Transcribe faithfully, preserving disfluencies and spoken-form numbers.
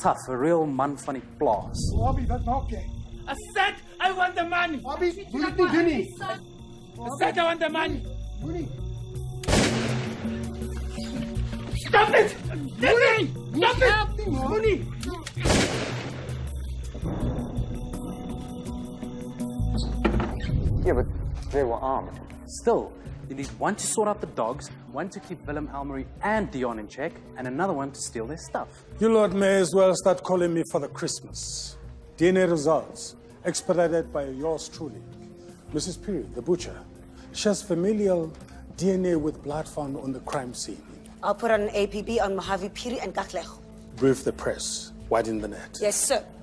Tough, a real man van die plaas. Bobby, wat maak jy? I said I want the money. Bobby, moenie dit doen nie. I said I want the money. Moenie. Stop it! Moenie! Stop it! Moenie! Yeah, but they were armed. Still, you need one to sort out the dogs, one to keep Willem, Elmarie, and Dion in check, and another one to steal their stuff. You lot may as well start calling me for the Christmas. D N A results, expedited by yours truly. Missus Piri, the butcher. She has familial D N A with blood found on the crime scene. I'll put on an A P B on Mojave Piri and Katlego. Brief the press. Widen the net. Yes, sir.